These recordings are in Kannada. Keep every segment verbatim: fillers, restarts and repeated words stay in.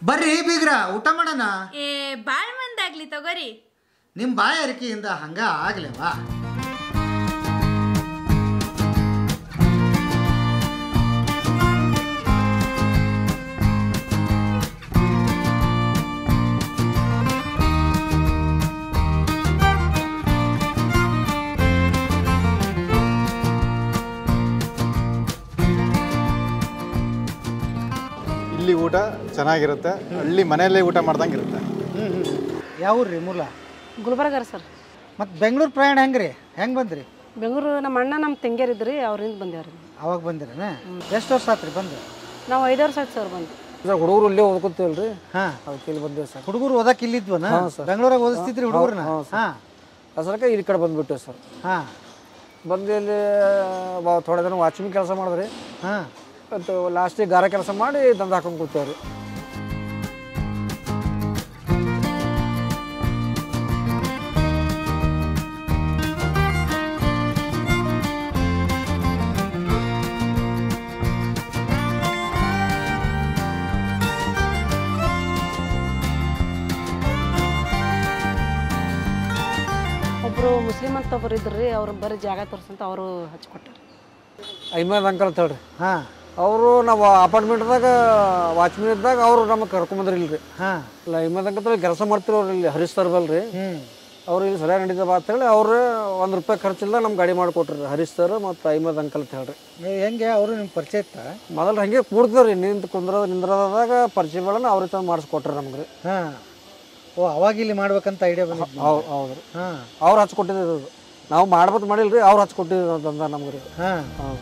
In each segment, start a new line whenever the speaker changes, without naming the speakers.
ಬರ್ರಿ ಬೀಗ್ರ ಊಟ ಮಾಡೋಣ.
ಏ ಬಾಳ್ ಮಂದಾಗ್ಲಿ ತಗೋರಿ.
ನಿಮ್ಮ ಬಾಯ ಅರಿಕೆಯಿಂದ ಹಂಗ ಆಗ್ಲೇವಾ?
ಇಲ್ಲಿ ಊಟ ಚೆನ್ನಾಗಿರುತ್ತೆ, ಹಳ್ಳಿ ಮನೆಯಲ್ಲೇ ಊಟ ಮಾಡ್ದಂಗೆ ಇರುತ್ತೆ.
ಹ್ಞೂ ಹ್ಞೂ ಯಾವ ಊರು ರೀ ಮೂಲ?
ಗುಲ್ಬರ್ಗ ರೀ ಸರ್.
ಮತ್ತು ಬೆಂಗಳೂರು ಪ್ರಯಾಣ ಹೆಂಗೆ ರೀ? ಹೆಂಗೆ ಬಂದ್ರಿ?
ಬೆಂಗಳೂರು ನಮ್ಮ ಅಣ್ಣ ನಮ್ಮ ತಂಗಿಯರಿದ್ದು ರೀ, ಅವ್ರಿಂದ ಬಂದೇವ್ರಿ.
ಅವಾಗ ಬಂದಿರನ? ಎಷ್ಟು ವರ್ಷ ಆತ್ರಿ ಬಂದು?
ನಾವು ಐದು ವರ್ಷ ಆಯ್ತು ಸರ್ ಬಂದು.
ಸರ್ ಹುಡುಗರು ಇಲ್ಲೇ ಓದ್ಕೊತೀವಲ್ಲ ರೀ.
ಹಾಂ,
ಅದಕ್ಕೆ ಇಲ್ಲಿ ಬಂದೇವೆ ಸರ್.
ಹುಡುಗರು ಓದಕ್ಕೆ ಇಲ್ಲಿದ್ವನ? ಬೆಂಗಳೂರಾಗ ಓದಿಸ್ತಿದ್ರಿ ಹುಡುಗರನ್ನ? ಹಾಂ,
ಅದಕ್ಕೆ ಇಲ್ಲಿ ಕಡೆ ಬಂದುಬಿಟ್ಟೆ ಸರ್.
ಹಾಂ,
ಬಂದು ಇಲ್ಲಿ ಥೋಡೆ ದಿನ ವಾಚ್ಮನ್ ಕೆಲಸ ಮಾಡಿದ್ರಿ.
ಹಾಂ,
ಮತ್ತು ಲಾಸ್ಟಿಗೆ ಗಾರ ಕೆಲಸ ಮಾಡಿ ದಂಧೆ ಹಾಕೊಂಡು ಕೂತೇವ್ರಿ.
ಒಬ್ಬರು ಮುಸ್ಲಿಮ್ ಅಂತ ಒಬ್ಬರು ಇದ್ರು ರೀ, ಅವ್ರು ಬರೀ ಜಾಗ ತೋರಿಸಂತ ಅವರು ಹಚ್ಕೊಟ್ಟಾರೆ.
ಐಮದ್ ಅಂಕಲ್ ಅಂತ ಹೇಳ್ರಿ.
ಹಾಂ,
ಅವರು ನಾವು ಅಪಾರ್ಟ್ಮೆಂಟ್ದಾಗ ವಾಚ್ಮನ್ ಇದ್ದಾಗ ಅವರು ನಮಗೆ ಕರ್ಕೊಂಬಂದ್ರಿ ಇಲ್ರಿ.
ಹಾಂ,
ಇಲ್ಲ ಐಮದ್ ಅಂಕಲ್ ಕೆಲಸ ಮಾಡ್ತಿರೋ ಅವ್ರು ಇಲ್ಲಿ ಹರೀಶ್ ಸರ್ ಬಲ್ರಿ.
ಹ್ಞೂ,
ಅವ್ರು ಇಲ್ಲಿ ಸರಿಯಾಗಿ ನಡೀತದ ಅಂತ ಹೇಳಿ ಅವ್ರು ಒಂದು ರೂಪಾಯಿ ಖರ್ಚಿಲ್ಲ ನಮ್ಮ ಗಾಡಿ ಮಾಡಿಕೊಟ್ರಿ ಹರೀಶ್ ಸರ್ ಮತ್ತು ಐಮದ್ ಅಂಕಲ್ ಅಂತ ಹೇಳ್ರಿ.
ಹೆಂಗೆ ಅವರು ನಿಮ್ಗೆ ಪರಿಚಯ ಇತ್ತ?
ಮೊದಲು ಹಾಗೆ ಕೂಡ್ತೀವ್ರಿ, ನಿಂತು ಕುಂದ್ರದ ನಿಂದ್ರದಾಗ ಪರಿಚಯ ಬೆಳನ ಅವ್ರ ತಂದು ಮಾಡಿಸ್ಕೊಟ್ರಿ ನಮ್ಗೆ ರೀ.
ಹಾಂ, ಓ ಅವಾಗ ಇಲ್ಲಿ ಮಾಡ್ಬೇಕಂತ ಐಡಿಯಾ ಬಂದಿದ್ದು?
ಹೌದು ಹೌದು ರೀ.
ಹಾಂ,
ಅವ್ರು ಹಚ್ಕೊಟ್ಟಿದ್ದು ನಾವು ಮಾಡ್ಬೋದು ಮಾಡಿಲ್ರಿ, ಅವ್ರು ಹಚ್ಕೊಟ್ಟಿದ್ದು ಅಂತಂದ ನಮ್ಗೆ ರೀ.
ಹಾಂ,
ಹೌದು.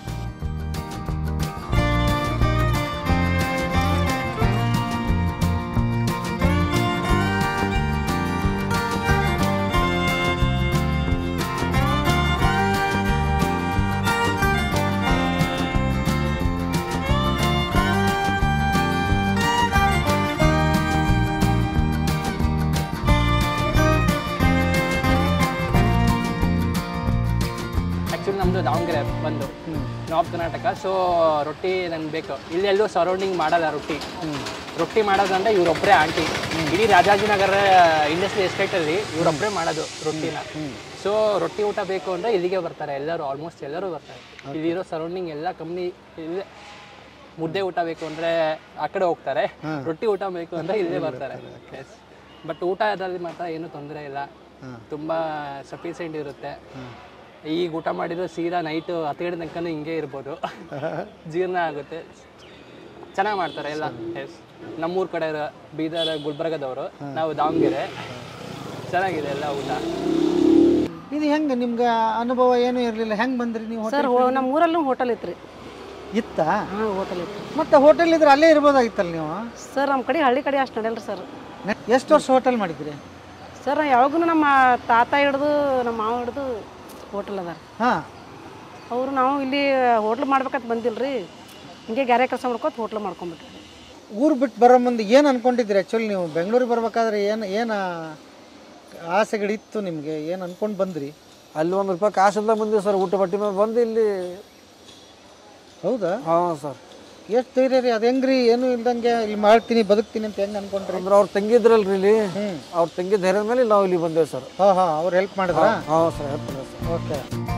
ನಮ್ಮದು ದಾವಣಗೆರೆ ಬಂದು ನಾರ್ತ್ ಕರ್ನಾಟಕ. ಸೊ ರೊಟ್ಟಿ ನಂಗೆ ಬೇಕು. ಇಲ್ಲೆಲ್ಲೂ ಸರೌಂಡಿಂಗ್ ಮಾಡಲ್ಲ ರೊಟ್ಟಿ. ರೊಟ್ಟಿ ಮಾಡೋದಂದ್ರೆ ಇವರೊಬ್ಬರೇ ಆಂಟಿ. ಇಡೀ ರಾಜಾಜಿನಗರ ಇಂಡಸ್ಟ್ರಿ ಎಸ್ಟೇಟಲ್ಲಿ ಇವರೊಬ್ಬರೇ ಮಾಡೋದು ರೊಟ್ಟಿನ. ಸೊ ರೊಟ್ಟಿ ಊಟ ಬೇಕು ಅಂದರೆ ಇಲ್ಲಿಗೆ ಬರ್ತಾರೆ ಎಲ್ಲರೂ, ಆಲ್ಮೋಸ್ಟ್ ಎಲ್ಲರೂ ಬರ್ತಾರೆ. ಇಲ್ಲಿರೋ ಸರೌಂಡಿಂಗ್ ಎಲ್ಲ ಕಂಪ್ನಿ ಇಲ್ಲೇ. ಮುದ್ದೆ ಊಟ ಬೇಕು ಅಂದರೆ ಆ ಕಡೆ ಹೋಗ್ತಾರೆ, ರೊಟ್ಟಿ ಊಟ ಬೇಕು ಅಂದರೆ ಇಲ್ಲೇ ಬರ್ತಾರೆ. ಎಸ್, ಬಟ್ ಊಟದಲ್ಲಿ ಮಾತ್ರ ಏನೂ ತೊಂದರೆ ಇಲ್ಲ, ತುಂಬ ಸಫಿಷಿಯೆಂಟ್ ಇರುತ್ತೆ. ಈಗ ಊಟ ಮಾಡಿದ್ರು ಸೀದಾ ನೈಟು ಹತ್ತು ಗಂಟೆ ತನಕ ಹಿಂಗೆ ಇರ್ಬೋದು, ಜೀರ್ಣ ಆಗುತ್ತೆ. ಚೆನ್ನಾಗಿ ಮಾಡ್ತಾರೆ ಎಲ್ಲ. ಎಸ್, ನಮ್ಮೂರ ಕಡೆ ಬೀದರ್ ಗುಲ್ಬರ್ಗದವರು, ನಾವು ದಾವಣಗೆರೆ. ಚೆನ್ನಾಗಿದೆ ಎಲ್ಲ ಊಟ.
ಇದು ಹೆಂಗೆ ನಿಮ್ಗೆ ಅನುಭವ ಏನೂ ಇರಲಿಲ್ಲ, ಹೆಂಗೆ ಬಂದ್ರಿ ನೀವು?
ಸರ್ ನಮ್ಮ ಊರಲ್ಲೂ ಹೋಟೆಲ್ ಇತ್ತು ರೀ.
ಇತ್ತ?
ಹಾಂ, ಹೋಟೆಲ್ ಇತ್ತು.
ಮತ್ತೆ ಹೋಟೆಲ್ ಇದ್ರೆ ಅಲ್ಲೇ ಇರ್ಬೋದಾಗಿತ್ತಲ್ಲ ನೀವು?
ಸರ್ ನಮ್ಮ ಕಡೆ ಹಳ್ಳಿ ಕಡೆ ಅಷ್ಟು ನಡೆಯಲ್ಲ ಸರ್.
ಎಷ್ಟು ವರ್ಷ ಹೋಟೆಲ್ ಮಾಡಿದ್ರಿ?
ಸರ್ ಯಾವಾಗೂ ನಮ್ಮ ತಾತ ಹಿಡ್ದು ನಮ್ಮ ಮಾವ ಹಿಡ್ದು ಹೋಟೆಲ್ ಅದಾರ.
ಹಾಂ,
ಅವರು ನಾವು ಇಲ್ಲಿ ಹೋಟ್ಲ್ ಮಾಡ್ಬೇಕಂತ ಬಂದಿಲ್ಲ ರೀ, ಹಿಂಗೆ ಗ್ಯಾರೆ ಕೆಲಸ ಮಾಡ್ಕೊತ ಹೋಟ್ಲ್ ಮಾಡ್ಕೊಂಬಿಟ್ರಿ.
ಊರು ಬಿಟ್ಟು ಬರೋ ಮುಂದೆ ಏನು ಅಂದ್ಕೊಂಡಿದ್ರಿ ಆ್ಯಕ್ಚುಲಿ ನೀವು? ಬೆಂಗಳೂರಿಗೆ ಬರ್ಬೇಕಾದ್ರೆ ಏನು ಏನು ಆಸೆಗಳಿತ್ತು ನಿಮಗೆ? ಏನು ಅಂದ್ಕೊಂಡು ಬಂದ್ರಿ?
ಅಲ್ಲಿ ಒಂದು ರೂಪಾಯಿ ಕಾಸಿಂದ ಬಂದಿವಿ ಸರ್, ಊಟ ಬಟ್ಟೆ ಮೇಲೆ ಬಂದು ಇಲ್ಲಿ.
ಹೌದಾ?
ಹಾಂ ಸರ್.
ಎಷ್ಟು ಧೈರ್ಯ ರೀ ಅದು? ಹೆಂಗ್ರಿ ಏನು ಇಲ್ದಂಗೆ ಇಲ್ಲಿ ಮಾಡ್ತೀನಿ ಬದುಕ್ತೀನಿ ಅಂತ ಹೆಂಗೆ ಅನ್ಕೊಂಡ್ರಿ?
ಅಂದ್ರೆ ಅವ್ರು ತಂಗಿದ್ರಲ್ರಿ ಇಲ್ಲಿ, ಅವ್ರ ತಂಗಿ ಧೈರ್ಯದ ಮೇಲೆ ನಾವು ಇಲ್ಲಿ ಬಂದೇವೆ ಸರ್.
ಹಾಂ ಹಾಂ, ಅವ್ರು ಹೆಲ್ಪ್ ಮಾಡಿದ್ರ?
ಹಾಂ ಸರ್, ಹೆಲ್ಪ್ ಮಾಡಿದ್ರು ಸರ್.
ಓಕೆ.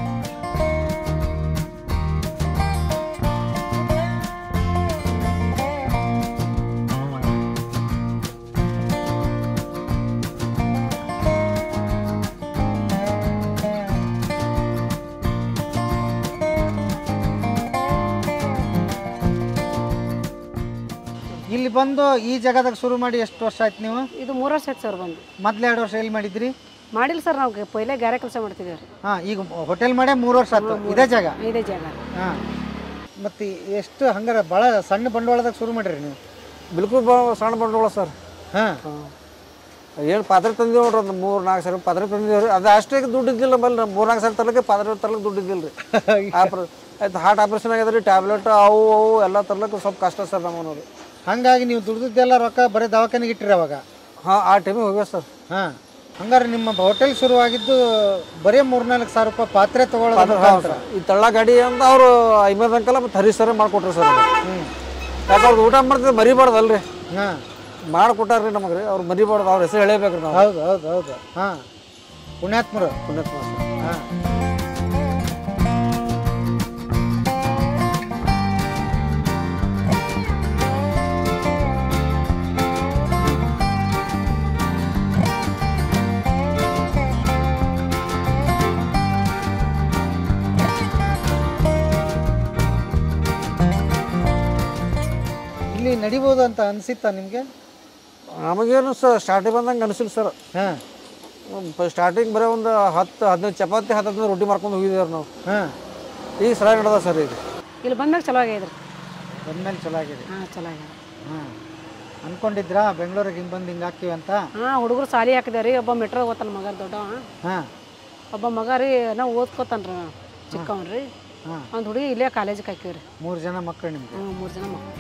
ಇಲ್ಲಿ ಬಂದು ಈ ಜಾಗದಾಗ ಶುರು ಮಾಡಿ ಎಷ್ಟು ವರ್ಷ ಆಯ್ತು ನೀವು?
ಇದು ಮೂರು ವರ್ಷ ಆಯ್ತು ಸರ್ ಬಂದು.
ಮೊದಲು ಎರಡು ವರ್ಷ ಎಲ್ಲಿ ಮಾಡಿದ್ರಿ?
ಮಾಡಿಲ್ಲ ಸರ್, ನಾವು ಪೈಲೆ ಗ್ಯಾರೆ ಕೆಲಸ ಮಾಡ್ತಿದ್ದೇವೆ ರೀ.
ಹಾಂ, ಈಗ ಹೋಟೆಲ್ ಮಾಡೇ ಮೂರು ವರ್ಷ ಆಯ್ತು ಇದೇ ಜಾಗ?
ಇದೇ ಜಾಗ.
ಹಾಂ, ಮತ್ತು ಎಷ್ಟು ಹಂಗಾರೆ ಭಾಳ ಸಣ್ಣ ಬಂಡವಾಳದಾಗ ಶುರು ಮಾಡಿರಿ ನೀವು?
ಬಿಲ್ಕುಲ್ ಬಾ ಸಣ್ಣ ಬಂಡವಾಳ ಸರ್.
ಹಾಂ,
ಏನು ಪಾತ್ರೆ ತಂದೀವಿ ನೋಡ್ರಿ, ಒಂದು ಮೂರು ನಾಲ್ಕು ಸಾವಿರ ಪಾತ್ರೆ ತಂದೀವಿ ರೀ. ಅದು ಅಷ್ಟೇ ದುಡ್ಡು ಇದ್ದಿಲ್ಲ ನಮ್ಮಲ್ಲಿ. ಮೂರು ನಾಲ್ಕು ಸಾವಿರ ತರಲಿಕ್ಕೆ ಪಾತ್ರೆ ತರ್ಲಿಕ್ಕೆ ದುಡ್ಡು ಇದ್ದಿಲ್ಲ ರೀ. ಆಪ್ರ ಆಯ್ತು, ಹಾರ್ಟ್ ಆಪ್ರೇಷನ್ ಆಗ್ಯದ ರೀ, ಟ್ಯಾಬ್ಲೆಟ್ ಅವು ಅವು ಎಲ್ಲ ತರ್ಲಿಕ್ಕೆ ಸ್ವಲ್ಪ ಕಷ್ಟ ಸರ್ ನಮ್ಮನವ್ರು.
ಹಾಗಾಗಿ ನೀವು ದುಡ್ದಿದ್ದೆಲ್ಲ ರೊಕ್ಕ ಬರೀ ದವಾಖಾನೆಗೆ ಇಟ್ಟಿರಿ ಅವಾಗ?
ಹಾಂ, ಆ ಟೈಮಿಗೆ ಹೋಗ್ಯ ಸರ್.
ಹಾಂ, ಹಂಗಾರೆ ನಿಮ್ಮ ಹೋಟೆಲ್ ಶುರುವಾಗಿದ್ದು ಬರೀ ಮೂರ್ನಾಲ್ಕು ಸಾವಿರ ರೂಪಾಯಿ ಪಾತ್ರೆ ತಗೊಳ್ಳೋದು.
ಈ ತಳ್ಳ ಗಾಡಿ ಅಂತ ಅವರು ಐಮದ್ ಅಂಕಲ್ ಮತ್ತು ಹರೀಶ್ ಸರ್ ಮಾಡಿಕೊಟ್ರು ಸರ್. ಯಾಕೆ ಅವ್ರು ಊಟ ಮಾಡ್ತಿದ್ದು ಮರಿಬಾರ್ದಲ್ರಿ.
ಹಾಂ,
ಮಾಡಿಕೊಟ್ಟಾರ್ರಿ ನಮಗೆ ರೀ ಅವ್ರು ಮರಿಬಾರ್ದು ಅವ್ರ ಹೆಸರು ಹೇಳೇಬೇಕ್ರಿ ನಾವು.
ಹೌದು ಹೌದು ಹೌದು ಹಾಂ ಪುಣ್ಯಾತ್ಮರು
ಪುಣ್ಯಾತ್ಮ ಸರ್.
ಹಾಂ ಇಲ್ಲಿ ನಡಿಬೋದು ಅಂತ ಅನಿಸಿತ್ತಾ ನಿಮಗೆ?
ನಮಗೇನು ಸರ್ ಸ್ಟಾರ್ಟಿಂಗ್ ಬಂದಂಗೆ ಅನಿಸಿಲ್ಲ ಸರ್.
ಹಾಂ
ಸ್ಟಾರ್ಟಿಂಗ್ ಬರೀ ಒಂದು ಹತ್ತು ಹದಿನೈದು ಚಪಾತಿ ಹತ್ತು ಹದಿನೈದು ರೊಟ್ಟಿ ಮಾಡ್ಕೊಂಡು ಹೋಗಿದ್ದೇವೆ ನಾವು.
ಹಾಂ
ಈಗ ಸರಿಯಾಗಿ ನಡೆದ ಸರ್ ಈಗ.
ಇಲ್ಲಿ ಬಂದಾಗ ಚಲೋ ಆಗ್ಯದ್ರಿ.
ಬಂದ್ಮೇಲೆ ಚಲೋ ಆಗಿದೆ.
ಹಾಂ ಚಲೋ ಆಗ್ಯದ.
ಹಾಂ ಅನ್ಕೊಂಡಿದ್ರಾ ಬೆಂಗಳೂರಿಗೆ ಹಿಂಗೆ ಬಂದು ಹಿಂಗೆ ಹಾಕಿವಿ ಅಂತ?
ಹಾಂ ಹುಡುಗರು ಸಾಲಿ ಹಾಕಿದೆ ರೀ. ಒಬ್ಬ ಮೆಟ್ರೋ ಓದ್ತಾನ ಮಗ ದೊಡ್ಡವ.
ಹಾಂ
ಒಬ್ಬ ಮಗ ರೀ ನಾವು ಓದ್ಕೋತಾನ ರೀ ಚಿಕ್ಕವನ್ ರೀ.
ಹಾಂ
ಒಂದು ಹುಡುಗಿ ಇಲ್ಲೇ ಕಾಲೇಜಿಗೆ ಹಾಕಿವಿ ರೀ.
ಮೂರು ಜನ ಮಕ್ಕಳು ನಿಮ್ಗೆ?
ಹ್ಞೂ ಮೂರು ಜನ ಮಕ್ಕಳು.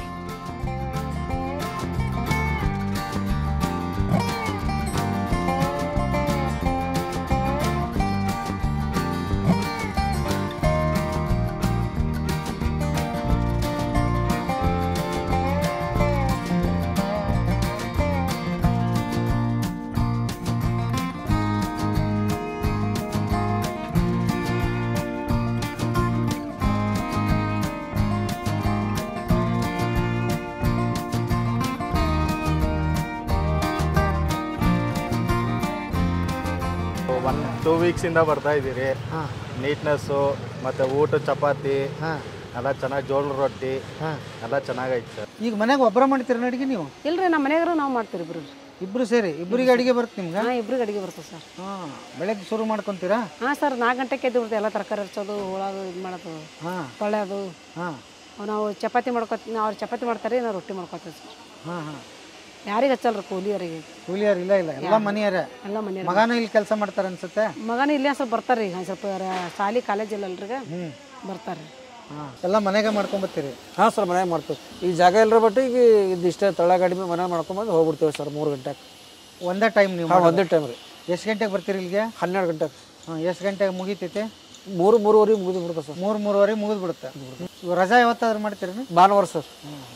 ಒನ್ ಟೂ ವೀಕ್ಸಿಂದ ಬರ್ತಾ ಇದ್ದೀರಿ.
ಹಾಂ
ನೀಟ್ನೆಸ್ಸು ಮತ್ತು ಊಟ ಚಪಾತಿ
ಹಾಂ
ಎಲ್ಲ ಚೆನ್ನಾಗಿ ಜೋಳದ ರೊಟ್ಟಿ
ಹಾಂ
ಎಲ್ಲ ಚೆನ್ನಾಗೈತೆ ಸರ್.
ಈಗ ಮನೆಗೆ ಒಬ್ಬರ ಮಾಡ್ತೀರ ಅಡುಗೆ ನೀವು?
ಇಲ್ರಿ ನಮ್ಮ ಮನೆಯಾಗ್ರು ನಾವು ಮಾಡ್ತೀವಿ ಇಬ್ರು.
ಇಬ್ಬರು ಸೇರಿ ಇಬ್ಬರಿಗೆ ಅಡುಗೆ ಬರುತ್ತೆ ನಿಮ್ಗೆ?
ಹಾಂ ಇಬ್ರಿಗೆ ಅಡುಗೆ ಬರ್ತದೆ ಸರ್.
ಹಾಂ ಬೆಳಗ್ಗೆ ಶುರು ಮಾಡ್ಕೊತೀರಾ?
ಹಾಂ ಸರ್ ನಾಲ್ಕು ಗಂಟೆಗೆ ಎದ್ದು ಬಿಡ್ತೀವಿ. ಎಲ್ಲ ತರಕಾರಿ ಹಚ್ಚೋದು ಹೋಳೋದು ಇದು ಮಾಡೋದು
ಹಾಂ
ತೊಳೆಯೋದು.
ಹಾಂ
ನಾವು ಚಪಾತಿ ಮಾಡ್ಕೊತೀವಿ. ಅವ್ರು ಚಪಾತಿ ಮಾಡ್ತಾರೆ, ನಾವು ರೊಟ್ಟಿ ಮಾಡ್ಕೊತೀವಿ ಸರ್.
ಹಾಂ ಹಾಂ
ಯಾರಿಗೆ ಹಚ್ಚಲ್ರಿ ಕೂಲಿಯವರಿಗೆ.
ಕೂಲಿಯರ್ ಇಲ್ಲ ಇಲ್ಲ ಎಲ್ಲ ಮನೆಯವರೇ.
ಎಲ್ಲ ಮನೆ
ಮಗನೂ ಇಲ್ಲಿ ಕೆಲಸ ಮಾಡ್ತಾರೆ ಅನ್ಸುತ್ತೆ?
ಮಗನ ಇಲ್ಲೇ ಸ್ವಲ್ಪ ಬರ್ತಾರೆ ಈಗ ಸ್ವಲ್ಪ ರ- ಶಾಲಿ ಕಾಲೇಜ್ ಇಲ್ಲಲ್ರಿಗೆ
ಹ್ಞೂ
ಬರ್ತಾರೆ.
ಹಾಂ ಎಲ್ಲ ಮನೆಗೆ ಮಾಡ್ಕೊಂಬತ್ತೀರಿ?
ಹಾಂ ಸರ್ ಮನ್ಯಾಗ ಮಾಡ್ತೀವಿ. ಈ ಜಾಗ ಇಲ್ಲರ ಬಟ್ಟು ಈಗ ಇದಿಷ್ಟೇ ತಳ ಗಾಡಿ ಮೇಲೆ ಮನೆ ಮಾಡ್ಕೊಂಬಂದು ಹೋಗ್ಬಿಡ್ತೇವೆ ಸರ್ ಮೂರು ಗಂಟೆಗೆ.
ಒಂದೇ ಟೈಮ್ ನೀವು?
ಹಾಂ ಒಂದೇ ಟೈಮ್ ರೀ.
ಎಷ್ಟು ಗಂಟೆಗೆ ಬರ್ತೀರಿ ಇಲ್ಲಿಗೆ?
ಹನ್ನೆರಡು ಗಂಟೆಗೆ.
ಹಾಂ ಎಷ್ಟು ಗಂಟೆಗೆ ಮುಗೀತೈತೆ?
ಮೂರು ಮೂರುವರೆಗೆ ಮುಗಿದು ಬಿಡ್ತದೆ ಸರ್.
ಮೂರು ಮೂರುವರೆ ಮುಗಿದು ಬಿಡುತ್ತೆ. ಇವಾಗ ರಜಾ ಯಾವತ್ತಾದ್ರೂ ಮಾಡ್ತೀರಿ?
ಭಾನುವಾರ ಸರ್.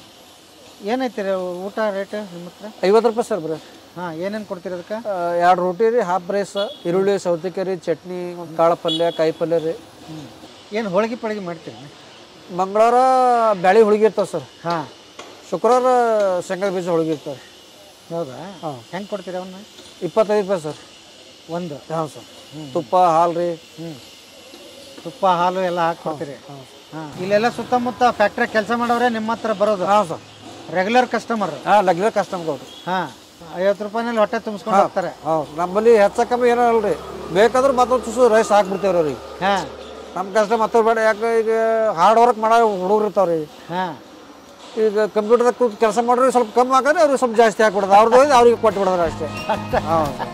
ಏನೈತಿ ರೀ ಊಟ ರೇಟ್ ನಿಮ್ಮ ಹತ್ರ?
ಐವತ್ತು ರೂಪಾಯಿ ಸರ್ ಬರೀ.
ಹಾಂ ಏನೇನು ಕೊಡ್ತೀರಿ ಅದಕ್ಕೆ?
ಎರಡು ರೋಟಿ ರೀ, ಹಾಫ್ ರೈಸ್, ಈರುಳ್ಳಿ, ಸೌತೆಕಾಯಿ ರೀ, ಚಟ್ನಿ, ಒಂದು ಕಾಳು ಪಲ್ಯ, ಕಾಯಿ ಪಲ್ಯ ರೀ.
ಹ್ಞೂ ಏನು ಹೋಳಿಗೆ ಪಳಿಗೆ ಮಾಡ್ತೀರಿ?
ಮಂಗಳವಾರ ಬ್ಯಾಳಿ ಹೋಳಿಗೆ ಇರ್ತಾವೆ ಸರ್.
ಹಾಂ
ಶುಕ್ರವಾರ ಶೇಂಗಾ ಬೀಜ ಹೋಳಿಗೆ ಇರ್ತಾರೆ.
ಹೌದಾ?
ಹಾಂ.
ಹೆಂಗೆ ಕೊಡ್ತೀರಿ ಅವನ್ನ?
ಇಪ್ಪತ್ತೈದು ರೂಪಾಯಿ ಸರ್
ಒಂದು?
ಹಾಂ ಸರ್. ತುಪ್ಪ ಹಾಲು ರೀ.
ಹ್ಞೂ ತುಪ್ಪ ಹಾಲು ಎಲ್ಲ ಹಾಕಿ ಕೊಡ್ತೀರಿ? ಹಾಂ ಇಲ್ಲೆಲ್ಲ ಸುತ್ತಮುತ್ತ ಫ್ಯಾಕ್ಟ್ರಿ ಕೆಲಸ ಮಾಡೋರೆ ನಿಮ್ಮ ಹತ್ರ ಬರೋದು?
ಹಾಂ ಸರ್.
Regular customer?
ಹಾಂ ರೆಗ್ಯುಲರ್ ಕಸ್ಟಮರ್.
ಹಾಂ ಐವತ್ತು ರೂಪಾಯಿನಲ್ಲಿ ಹೊಟ್ಟೆ ತುಂಬಿಸ್ಕೊಂಡು ಹೋಗ್ತಾರೆ?
ಹಾಂ ನಮ್ಮಲ್ಲಿ ಹೆಚ್ಚ ಕಮ್ಮಿ ಏನೋ ಅಲ್ರಿ, ಬೇಕಾದ್ರೆ ಮತ್ತೊಂದು ತುಸು ರೈಸ್ ಹಾಕ್ಬಿಡ್ತೇವ್ರಿ ಅವ್ರಿಗೆ.
ಹಾಂ
ನಮ್ಮ ಕಷ್ಟ ಮತ್ತೊಬ್ಬ ಬೇಡ. ಯಾಕೆ ಈಗ ಹಾರ್ಡ್ ವರ್ಕ್ ಮಾಡೋ ಹುಡುಗರು ಇರ್ತಾವ್ರಿ.
ಹಾಂ
ಈಗ ಕಂಪ್ಯೂಟರ್ದಾಗ ಕೂತು ಕೆಲಸ ಮಾಡ್ರಿ ಸ್ವಲ್ಪ ಕಮ್ಮಿ ಹಾಕಿದ್ರೆ ಅವ್ರಿಗೆ ಸ್ವಲ್ಪ ಜಾಸ್ತಿ ಹಾಕ್ಬಿಡೋದು, ಅವ್ರದ್ದು ಅವ್ರಿಗೆ ಕೊಟ್ಟು ಬಿಡೋದ್ರ ಅಷ್ಟೇ. ಹಾಂ ಸರ್.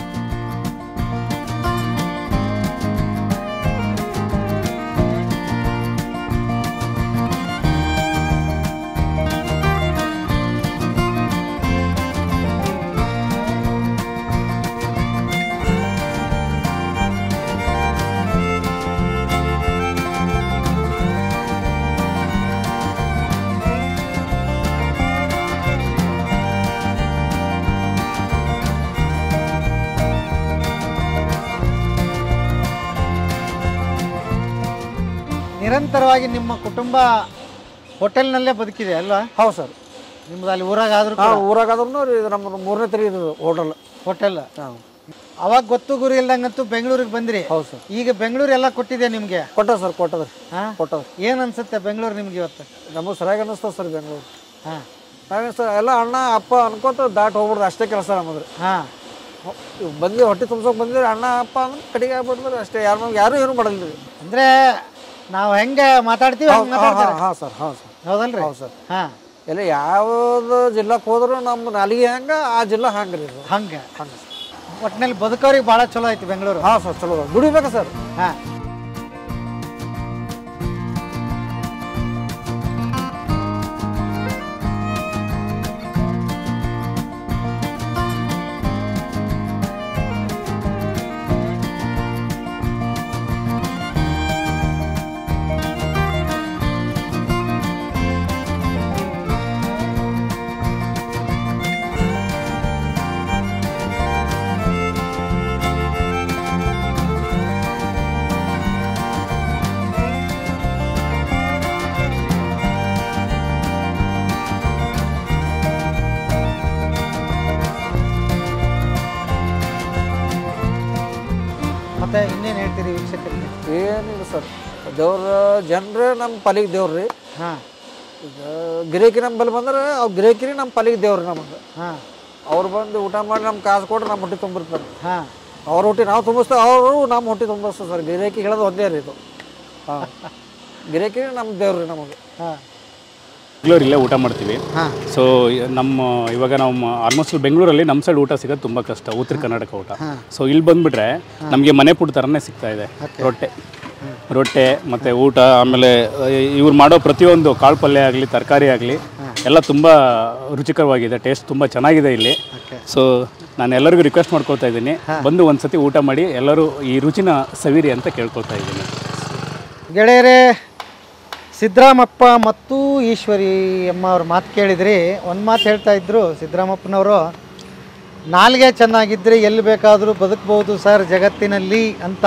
ನಿರಂತರವಾಗಿ ನಿಮ್ಮ ಕುಟುಂಬ ಹೋಟೆಲ್ನಲ್ಲೇ ಬದುಕಿದೆ ಅಲ್ವಾ?
ಹೌದು ಸರ್.
ನಿಮ್ದು ಅಲ್ಲಿ ಊರಾಗಾದ್ರೂ?
ಹಾಂ ಊರಾಗಾದ್ರೂ ಇದು ನಮ್ಮ ಮೂರನೇ ತರಿ ಇದು ಹೋಟೆಲ್.
ಹೋಟೆಲ್
ಹಾಂ.
ಅವಾಗ ಗೊತ್ತು ಗುರಿ ಇಲ್ದಂಗಂತೂ ಬೆಂಗಳೂರಿಗೆ ಬಂದ್ರಿ.
ಹೌದು ಸರ್.
ಈಗ ಬೆಂಗಳೂರು ಎಲ್ಲ ಕೊಟ್ಟಿದೆ ನಿಮಗೆ?
ಕೊಟ್ಟದ ಸರ್, ಕೊಟ್ಟದ್ರಿ.
ಹಾಂ
ಕೊಟ್ಟದ್ರಿ.
ಏನು ಅನ್ಸುತ್ತೆ ಬೆಂಗಳೂರು ನಿಮ್ಗೆ ಇವತ್ತು?
ನಮಗೆ ಸರಿಯಾಗಿ ಅನ್ನಿಸ್ತದೆ ಸರ್ ಬೆಂಗಳೂರು.
ಹಾಂ
ಹಾಗೆ ಸರ್ ಎಲ್ಲ ಅಣ್ಣ ಅಪ್ಪ ಅನ್ಕೋತ ದಾಟ್ ಹೋಗ್ಬಿಡ್ದು ಅಷ್ಟೇ ಕೆಲಸ ನಮ್ಮದ್ರಿ.
ಹಾಂ
ಬಂದು ಹೊಟ್ಟೆ ತುಂಬ್ಸೋಕೆ ಬಂದಿರಿ ಅಣ್ಣ ಅಪ್ಪ ಅಂದ್ರೆ ಕಡೆಗೆ ಆಗ್ಬಿಡ್ತಾರೆ ಅಷ್ಟೇ. ಯಾರು ನಮ್ಗೆ ಯಾರು ಏನು ಮಾಡಲ್ರಿ.
ಅಂದರೆ ನಾವು ಹೆಂಗೆ ಮಾತಾಡ್ತೀವಿ ಹಂಗೆ
ಹಾಂ
ಮಾತಾಡ್ತಾರೆ?
ಹಾಂ ಸರ್. ಹಾಂ ಸರ್.
ಹೌದಲ್ರಿ?
ಹೌದು ಸರ್.
ಹಾಂ
ಎಲ್ಲ ಯಾವ್ದು ಜಿಲ್ಲಾಕ್ಕೆ ಹೋದ್ರು ನಮ್ಮ ನಾಲಿಗೆ ಹೆಂಗೆ ಆ ಜಿಲ್ಲಾ ಹಂಗೆ ರೀ.
ಹಂಗೆ
ಹಂಗೆ ಸರ್.
ಒಟ್ಟಿನಲ್ಲಿ ಬದುಕೋರಿಗೆ ಭಾಳ ಚಲೋ ಐತಿ ಬೆಂಗಳೂರು.
ಹಾಂ ಸರ್ ಚಲೋ ದುಡಿಬೇಕಾ ಸರ್.
ಹಾಂ
ಏನಿಲ್ಲ ಸರ್, ದೇವ್ರ ಜನರೇ ನಮ್ಮ ಪಾಲಿಗೆ ದೇವ್ರು ರೀ.
ಹಾಂ
ಈಗ ಗಿರೇಕಿ ನಮ್ಮ ಬಲ್ಲಿ ಬಂದ್ರೆ ಅವ್ರು ಗಿರೇಕಿರಿ ನಮ್ಮ ಪಾಲಿಗೆ ದೇವ್ರಿ ನಮಗೆ.
ಹಾಂ
ಅವ್ರು ಬಂದು ಊಟ ಮಾಡಿ ನಮ್ಮ ಕಾಸು ಕೊಟ್ಟು ನಮ್ಮ ಹೊಟ್ಟೆ ತುಂಬಿರ್ತಾರೆ.
ಹಾಂ
ಅವ್ರ ಹೊಟ್ಟೆ ನಾವು ತುಂಬಿಸ್ತೇವೆ, ಅವರು ನಮ್ಮ ಹೊಟ್ಟೆ ತುಂಬಿಸ್ತೇವೆ ಸರ್. ಗಿರೇಕಿ ಹೇಳೋದು ಒಂದೇ ರೀ ಇದು. ಹಾಂ ಗಿರೇಕಿ ನಮ್ಮ ದೇವ್ರು ರೀ ನಮಗೆ.
ಹಾಂ
ಬೆಂಗಳೂರು ಇಲ್ಲೇ ಊಟ ಮಾಡ್ತೀವಿ.
ಹಾಂ
ಸೊ ನಮ್ಮ ಇವಾಗ ನಾವು ಆಲ್ಮೋಸ್ಟ್ ಬೆಂಗಳೂರಲ್ಲಿ ನಮ್ಮ ಸೈಡ್ ಊಟ ಸಿಗೋದು ತುಂಬ ಕಷ್ಟ, ಉತ್ತರ ಕರ್ನಾಟಕ ಊಟ. ಸೊ ಇಲ್ಲಿ ಬಂದುಬಿಟ್ರೆ ನಮಗೆ ಮನೆ ಫುಡ್ ಥರನೇ ಸಿಗ್ತಾ ಇದೆ. ರೊಟ್ಟೆ ರೊಟ್ಟೆ ಮತ್ತು ಊಟ, ಆಮೇಲೆ ಇವ್ರು ಮಾಡೋ ಪ್ರತಿಯೊಂದು ಕಾಳು ಪಲ್ಯ ಆಗಲಿ ತರಕಾರಿ ಆಗಲಿ ಎಲ್ಲ ತುಂಬ ರುಚಿಕರವಾಗಿದೆ, ಟೇಸ್ಟ್ ತುಂಬ ಚೆನ್ನಾಗಿದೆ ಇಲ್ಲಿ. ಸೊ ನಾನು ಎಲ್ಲರಿಗೂ ರಿಕ್ವೆಸ್ಟ್ ಮಾಡ್ಕೊಳ್ತಾ ಇದ್ದೀನಿ, ಬಂದು ಒಂದು ಸತಿ ಊಟ ಮಾಡಿ ಎಲ್ಲರೂ ಈ ರುಚಿನ ಸವಿರಿ ಅಂತ ಕೇಳ್ಕೊಳ್ತಾ ಇದ್ದೀನಿ.
ಗೆಳೆಯರೇ, ಸಿದ್ದರಾಮಪ್ಪ ಮತ್ತು ಈಶ್ವರಿ ಅಮ್ಮ ಅವ್ರ ಮಾತು ಕೇಳಿದ್ರಿ. ಒಂದು ಮಾತು ಹೇಳ್ತಾ ಇದ್ದರು ಸಿದ್ದರಾಮಪ್ಪನವರು, ನಾಲ್ಗೆ ಚೆನ್ನಾಗಿದ್ದರೆ ಎಲ್ಲಿ ಬೇಕಾದರೂ ಬದುಕ್ಬೋದು ಸರ್ ಜಗತ್ತಿನಲ್ಲಿ ಅಂತ.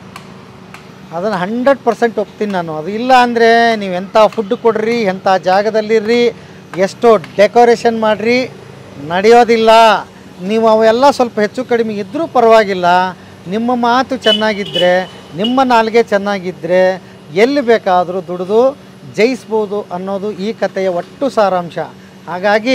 ಅದನ್ನು ಹಂಡ್ರೆಡ್ ಪರ್ಸೆಂಟ್ ಒಪ್ತೀನಿ ನಾನು. ಅದು ಇಲ್ಲ ಅಂದರೆ ನೀವು ಎಂಥ ಫುಡ್ ಕೊಡ್ರಿ, ಎಂಥ ಜಾಗದಲ್ಲಿರ್ರಿ, ಎಷ್ಟೋ ಡೆಕೋರೇಷನ್ ಮಾಡಿರಿ, ನಡೆಯೋದಿಲ್ಲ. ನೀವು ಅವೆಲ್ಲ ಸ್ವಲ್ಪ ಹೆಚ್ಚು ಕಡಿಮೆ ಇದ್ದರೂ ಪರವಾಗಿಲ್ಲ, ನಿಮ್ಮ ಮಾತು ಚೆನ್ನಾಗಿದ್ದರೆ, ನಿಮ್ಮ ನಾಲ್ಗೆ ಚೆನ್ನಾಗಿದ್ದರೆ ಎಲ್ಲಿ ಬೇಕಾದರೂ ದುಡಿದು ಜಯಿಸ್ಬೋದು ಅನ್ನೋದು ಈ ಕಥೆಯ ಒಟ್ಟು ಸಾರಾಂಶ. ಹಾಗಾಗಿ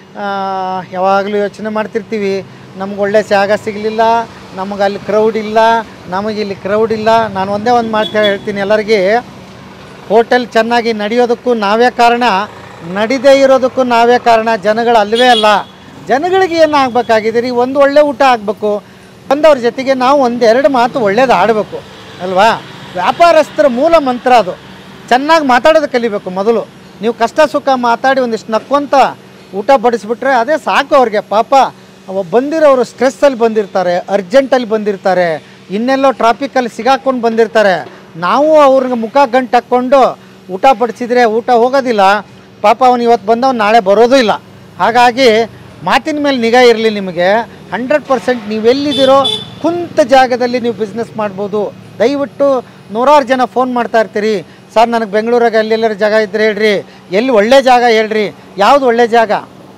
ಯಾವಾಗಲೂ ಯೋಚನೆ ಮಾಡ್ತಿರ್ತೀವಿ, ನಮ್ಗೆ ಒಳ್ಳೆ ಜಾಗ ಸಿಗಲಿಲ್ಲ, ನಮಗೆ ಅಲ್ಲಿ ಕ್ರೌಡ್ ಇಲ್ಲ, ನಮಗೆ ಇಲ್ಲಿ ಕ್ರೌಡ್ ಇಲ್ಲ. ನಾನು ಒಂದೇ ಒಂದು ಮಾತು ಹೇಳ್ತೀನಿ ಎಲ್ಲರಿಗೆ, ಹೋಟೆಲ್ ಚೆನ್ನಾಗಿ ನಡೆಯೋದಕ್ಕೂ ನಾವೇ ಕಾರಣ, ನಡೀದೇ ಇರೋದಕ್ಕೂ ನಾವೇ ಕಾರಣ, ಜನಗಳು ಅಲ್ಲವೇ ಅಲ್ಲ. ಜನಗಳಿಗೆ ಏನು ಆಗಬೇಕಾಗಿದೆ ರೀ, ಒಂದು ಒಳ್ಳೆ ಊಟ ಆಗಬೇಕು, ಬಂದವ್ರ ಜೊತೆಗೆ ನಾವು ಒಂದೆರಡು ಮಾತು ಒಳ್ಳೇದು ಆಡಬೇಕು ಅಲ್ವಾ. ವ್ಯಾಪಾರಸ್ಥರ ಮೂಲ ಮಂತ್ರ ಅದು. ಚೆನ್ನಾಗಿ ಮಾತಾಡೋದು ಕಲಿಬೇಕು ಮೊದಲು. ನೀವು ಕಷ್ಟ ಸುಖ ಮಾತಾಡಿ ಒಂದಿಷ್ಟು ನಕ್ಕೊಂತ ಊಟ ಬಡಿಸ್ಬಿಟ್ರೆ ಅದೇ ಸಾಕು ಅವ್ರಿಗೆ. ಪಾಪ ಅವ ಬಂದಿರೋರು ಸ್ಟ್ರೆಸ್ಸಲ್ಲಿ ಬಂದಿರ್ತಾರೆ, ಅರ್ಜೆಂಟಲ್ಲಿ ಬಂದಿರ್ತಾರೆ, ಇನ್ನೆಲ್ಲೋ ಟ್ರಾಫಿಕಲ್ಲಿ ಸಿಗಾಕೊಂಡು ಬಂದಿರ್ತಾರೆ. ನಾವು ಅವ್ರಿಗೆ ಮುಖ ಗಂಟು ಹಾಕ್ಕೊಂಡು ಊಟ ಬಡಿಸಿದ್ರೆ ಊಟ ಹೋಗೋದಿಲ್ಲ. ಪಾಪ ಅವನು ಇವತ್ತು ಬಂದವನು ನಾಳೆ ಬರೋದು ಇಲ್ಲ. ಹಾಗಾಗಿ ಮಾತಿನ ಮೇಲೆ ನಿಗಾ ಇರಲಿ ನಿಮಗೆ. ಹಂಡ್ರೆಡ್ ಪರ್ಸೆಂಟ್ ನೀವೆಲ್ಲಿದ್ದೀರೋ ಕುಂತ ಜಾಗದಲ್ಲಿ ನೀವು ಬಿಸ್ನೆಸ್ ಮಾಡ್ಬೋದು. ದಯವಿಟ್ಟು ನೂರಾರು ಜನ ಫೋನ್ ಮಾಡ್ತಾ ಇರ್ತೀರಿ, ಸರ್ ನನಗೆ ಬೆಂಗಳೂರಾಗ ಎಲ್ಲೆಲ್ಲರ ಜಾಗ ಇದ್ದರೆ ಹೇಳ್ರಿ, ಎಲ್ಲಿ ಒಳ್ಳೆ ಜಾಗ ಹೇಳ್ರಿ, ಯಾವುದು ಒಳ್ಳೆ ಜಾಗ,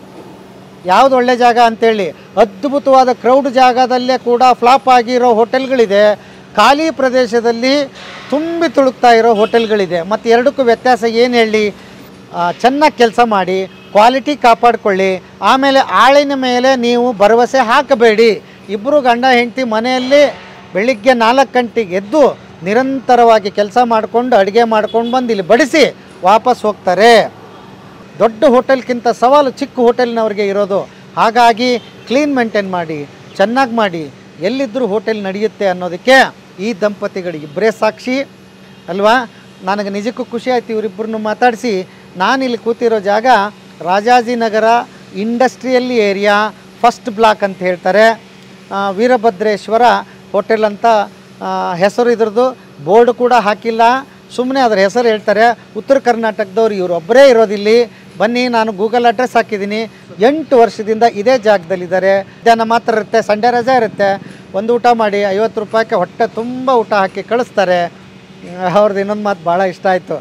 ಯಾವುದು ಒಳ್ಳೆ ಜಾಗ ಅಂತೇಳಿ. ಅದ್ಭುತವಾದ ಕ್ರೌಡ್ ಜಾಗದಲ್ಲೇ ಕೂಡ ಫ್ಲಾಪ್ ಆಗಿರೋ ಹೋಟೆಲ್ಗಳಿದೆ, ಖಾಲಿ ಪ್ರದೇಶದಲ್ಲಿ ತುಂಬಿ ತುಳುಕ್ತಾ ಇರೋ ಹೋಟೆಲ್ಗಳಿದೆ. ಮತ್ತು ಎರಡಕ್ಕೂ ವ್ಯತ್ಯಾಸ ಏನು ಹೇಳಿ, ಚೆನ್ನಾಗಿ ಕೆಲಸ ಮಾಡಿ, ಕ್ವಾಲಿಟಿ ಕಾಪಾಡಿಕೊಳ್ಳಿ. ಆಮೇಲೆ ಆಳಿನ ಮೇಲೆ ನೀವು ಭರವಸೆ ಹಾಕಬೇಡಿ. ಇಬ್ಬರು ಗಂಡ ಹೆಂಡತಿ ಮನೆಯಲ್ಲಿ ಬೆಳಿಗ್ಗೆ ನಾಲ್ಕು ಗಂಟೆಗೆ ಎದ್ದು ನಿರಂತರವಾಗಿ ಕೆಲಸ ಮಾಡಿಕೊಂಡು ಅಡುಗೆ ಮಾಡ್ಕೊಂಡು ಬಂದು ಇಲ್ಲಿ ಬಡಿಸಿ ವಾಪಸ್ ಹೋಗ್ತಾರೆ. ದೊಡ್ಡ ಹೋಟೆಲ್ಗಿಂತ ಸವಾಲು ಚಿಕ್ಕ ಹೋಟೆಲ್ನವ್ರಿಗೆ ಇರೋದು. ಹಾಗಾಗಿ ಕ್ಲೀನ್ ಮೇಂಟೈನ್ ಮಾಡಿ, ಚೆನ್ನಾಗಿ ಮಾಡಿ, ಎಲ್ಲಿದ್ದರೂ ಹೋಟೆಲ್ ನಡೆಯುತ್ತೆ ಅನ್ನೋದಕ್ಕೆ ಈ ದಂಪತಿಗಳಿಗೆ ಇಬ್ಬರೇ ಸಾಕ್ಷಿ ಅಲ್ವಾ. ನನಗೆ ನಿಜಕ್ಕೂ ಖುಷಿ ಆಯ್ತು ಇವರಿಬ್ಬರನ್ನು ಮಾತಾಡಿಸಿ. ನಾನಿಲ್ಲಿ ಕೂತಿರೋ ಜಾಗ Rajajinagar industrial area first block ಅಂತ ಹೇಳ್ತಾರೆ. ವೀರಭದ್ರೇಶ್ವರ ಹೋಟೆಲ್ ಅಂತ ಹೆಸರು ಇದ್ರದ್ದು. ಬೋರ್ಡ್ ಕೂಡ ಹಾಕಿಲ್ಲ, ಸುಮ್ಮನೆ ಅದರ ಹೆಸರು ಹೇಳ್ತಾರೆ. ಉತ್ತರ ಕರ್ನಾಟಕದವ್ರು ಇವರೊಬ್ಬರೇ ಇರೋದಿಲ್ಲಿ. ಬನ್ನಿ, ನಾನು ಗೂಗಲ್ ಅಡ್ರೆಸ್ ಹಾಕಿದ್ದೀನಿ. ಎಂಟು ವರ್ಷದಿಂದ ಇದೇ ಜಾಗದಲ್ಲಿದ್ದಾರೆ. ಮಧ್ಯಾಹ್ನ ಮಾತ್ರ ಇರುತ್ತೆ, ಸಂಡೇ ರಜೆ ಇರುತ್ತೆ. ಒಂದು ಊಟ ಮಾಡಿ ಐವತ್ತು ರೂಪಾಯಿಗೆ ಹೊಟ್ಟೆ ತುಂಬ ಊಟ ಹಾಕಿ ಕಳಿಸ್ತಾರೆ. ಅವ್ರದ್ದು ಇನ್ನೊಂದು ಮಾತು ಭಾಳ ಇಷ್ಟ ಆಯಿತು.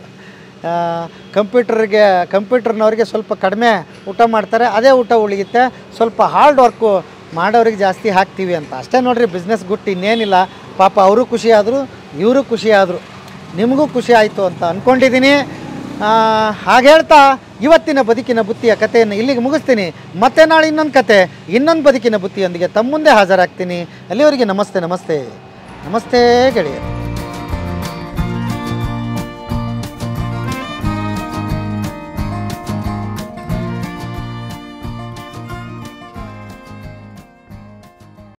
ಕಂಪ್ಯೂಟರ್ಗೆ ಕಂಪ್ಯೂಟರ್ನವ್ರಿಗೆ ಸ್ವಲ್ಪ ಕಡಿಮೆ ಊಟ ಮಾಡ್ತಾರೆ, ಅದೇ ಊಟ ಉಳಿಯುತ್ತೆ, ಸ್ವಲ್ಪ ಹಾರ್ಡ್ ವರ್ಕು ಮಾಡೋರಿಗೆ ಜಾಸ್ತಿ ಹಾಕ್ತೀವಿ ಅಂತ. ಅಷ್ಟೇ ನೋಡಿರಿ ಬಿಸ್ನೆಸ್ ಗುಟ್ಟು, ಇನ್ನೇನಿಲ್ಲ. ಪಾಪ ಅವರು ಖುಷಿ ಆದರು, ಇವರು ಖುಷಿ ಆದರು, ನಿಮಗೂ ಖುಷಿ ಆಯಿತು ಅಂತ ಅಂದ್ಕೊಂಡಿದ್ದೀನಿ. ಹಾಗೆ ಹೇಳ್ತಾ ಇವತ್ತಿನ ಬದುಕಿನ ಬುತ್ತಿಯ ಕಥೆಯನ್ನು ಇಲ್ಲಿಗೆ ಮುಗಿಸ್ತೀನಿ. ಮತ್ತೆ ನಾಳೆ ಇನ್ನೊಂದು ಕತೆ, ಇನ್ನೊಂದು ಬದುಕಿನ ಬುತ್ತಿಯೊಂದಿಗೆ ತಮ್ಮ ಮುಂದೆ ಹಾಜರಾಗ್ತೀನಿ. ಅಲ್ಲಿವರೆಗೆ ನಮಸ್ತೆ ನಮಸ್ತೆ ನಮಸ್ತೆ ಗೆಳೆಯರು.